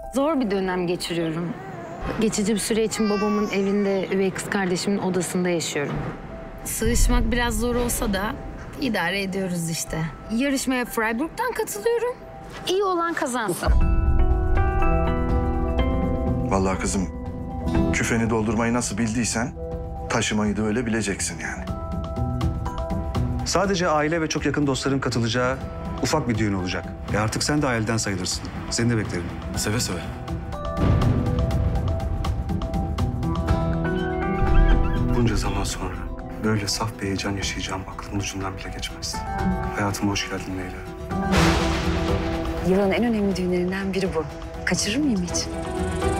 Zor bir dönem geçiriyorum. Geçici bir süre için babamın evinde, üvey kız kardeşimin odasında yaşıyorum. Sığışmak biraz zor olsa da idare ediyoruz işte. Yarışmaya Freiburg'dan katılıyorum. İyi olan kazansın. Vallahi kızım, küfeni doldurmayı nasıl bildiysen taşımayı da öyle bileceksin yani. Sadece aile ve çok yakın dostların katılacağı ufak bir düğün olacak. Artık sen de aileden sayılırsın. Seni de beklerim. Seve seve. Bunca zaman sonra böyle saf bir heyecan yaşayacağım aklımın ucundan bile geçmez. Hayatıma hoş geldin Leyla. Yılın en önemli düğünlerinden biri bu. Kaçırır mıyım hiç?